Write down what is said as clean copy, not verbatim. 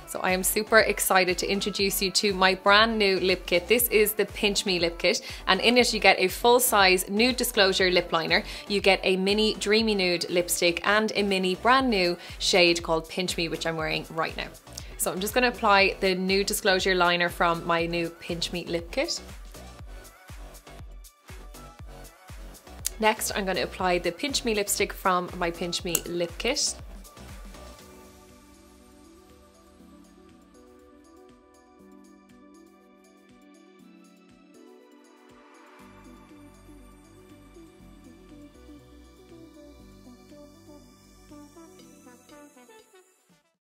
So I am super excited to introduce you to my brand new lip kit. This is the Pinch Me lip kit, and in it you get a full size nude disclosure lip liner, you get a mini dreamy nude lipstick and a mini brand new shade called Pinch Me, which I'm wearing right now. So I'm just going to apply the nude disclosure liner from my new Pinch Me lip kit. Next, I'm going to apply the Pinch Me lipstick from my Pinch Me lip kit.